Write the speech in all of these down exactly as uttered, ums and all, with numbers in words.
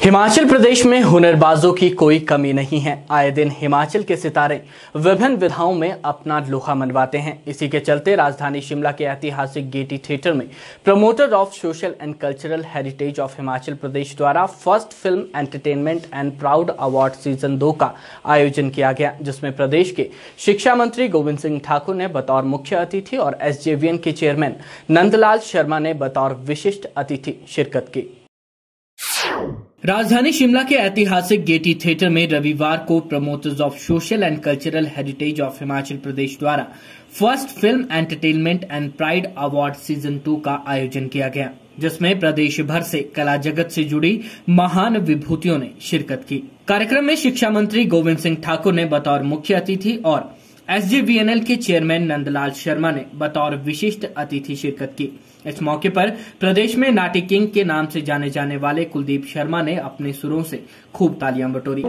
हिमाचल प्रदेश में हुनरबाजों की कोई कमी नहीं है। आए दिन हिमाचल के सितारे विभिन्न विधाओं में अपना लोहा मनवाते हैं। इसी के चलते राजधानी शिमला के ऐतिहासिक गेयटी थिएटर में promoter of social and cultural heritage of Himachal Pradesh द्वारा first film entertainment and proud award season दो का आयोजन किया गया, जिसमें प्रदेश के शिक्षा मंत्री गोविंद सिंह ठाकुर ने बतौर मुख्य अतिथि और एस जे वी एन के चेयरमैन नंदलाल शर्मा ने बतौर विशिष्ट अतिथि शिरकत की। राजधानी शिमला के ऐतिहासिक गेयटी थिएटर में रविवार को promoters of social and cultural heritage of Himachal Pradesh द्वारा first film entertainment and pride award season two का आयोजन किया गया, जिसमें प्रदेश भर से कला जगत से जुड़ी महान विभूतियों ने शिरकत की। कार्यक्रम में शिक्षा मंत्री गोविंद सिंह ठाकुर ने बतौर मुख्य अतिथि और S J V N L के चेयरमैन नंदलाल शर्मा ने बतौर विशिष्ट अतिथि शिरकत की। इस मौके पर प्रदेश में नाटी किंग के नाम से जाने जाने वाले कुलदीप शर्मा ने अपने सुरों से खूब तालियां बटोरी।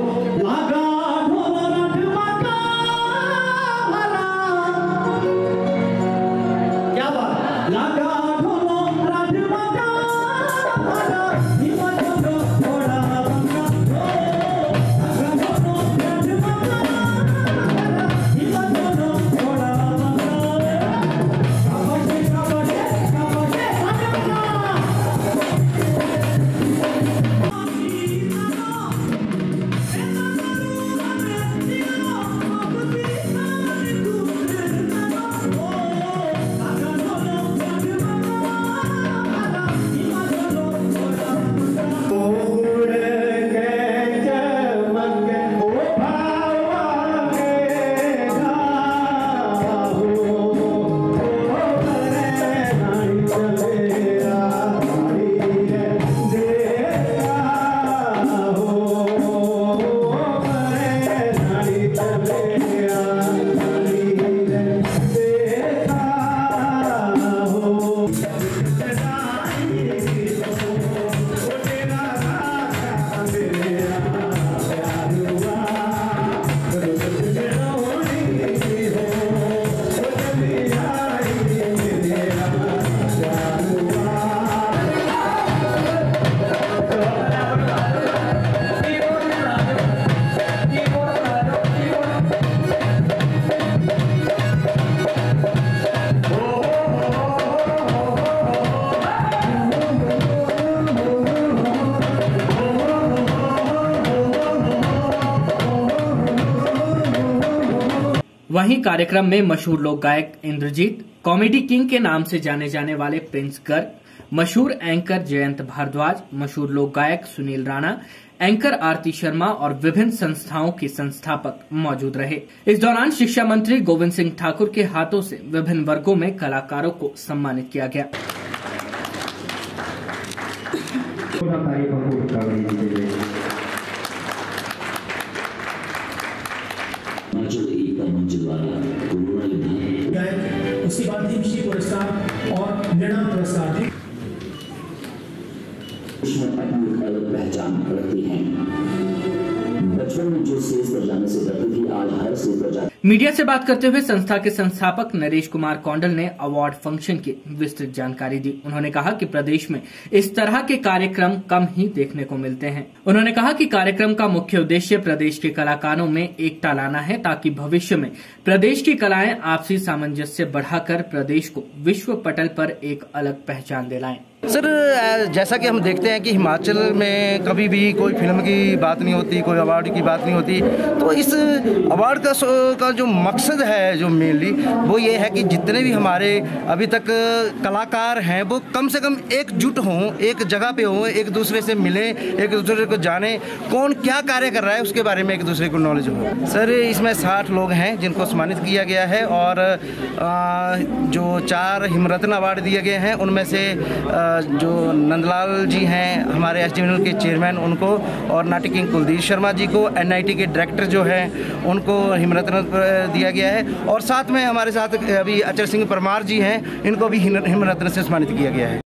वहीं कार्यक्रम में मशहूर लोक गायक इंद्रजीत, कॉमेडी किंग के नाम से जाने जाने वाले प्रिंस गर्ग, मशहूर एंकर जयंत भारद्वाज, मशहूर लोक गायक सुनील राणा, एंकर आरती शर्मा और विभिन्न संस्थाओं के संस्थापक मौजूद रहे। इस दौरान शिक्षा मंत्री गोविंद सिंह ठाकुर के हाथों से विभिन्न वर्गों में कलाकारों को सम्मानित किया गया। उसके बाद दीपश्री पुरस्कार और नृणाल पुरस्कार थे। अपनी अलग पहचान रखती हैं। बचपन में जो स्टेज पर जाने से डरती थी, आज हर स्टेज पर जाती। मीडिया से बात करते हुए संस्था के संस्थापक नरेश कुमार कौंडल ने अवार्ड फंक्शन की विस्तृत जानकारी दी। उन्होंने कहा कि प्रदेश में इस तरह के कार्यक्रम कम ही देखने को मिलते हैं। उन्होंने कहा कि कार्यक्रम का मुख्य उद्देश्य प्रदेश के कलाकारों में एकता लाना है, ताकि भविष्य में प्रदेश की कलाएं आपसी सामंजस्य बढ़ाकर प्रदेश को विश्व पटल पर एक अलग पहचान दिलाएं। सर, जैसा कि हम देखते हैं कि हिमाचल में कभी भी कोई फिल्म की बात नहीं होती, कोई अवार्ड की बात नहीं होती, तो इस अवार्ड का का जो मकसद है, जो मेनली वो ये है कि जितने भी हमारे अभी तक कलाकार हैं वो कम से कम एकजुट हों, एक जगह पे हों, एक दूसरे से मिलें, एक दूसरे को जानें, कौन क्या कार्य कर रहा है उसके बारे में एक दूसरे को नॉलेज हो। सर, इसमें साठ लोग हैं जिनको सम्मानित किया गया है और आ, जो चार हिमरत्न अवार्ड दिए गए हैं उनमें से आ, जो नंदलाल जी हैं हमारे S J V N L के चेयरमैन, उनको और नाटी किंग कुलदीप शर्मा जी को, एन आई टी के डायरेक्टर जो हैं उनको हिमरत्न दिया गया है और साथ में हमारे साथ अभी अचर सिंह परमार जी हैं, इनको भी हिमरत्न से सम्मानित किया गया है।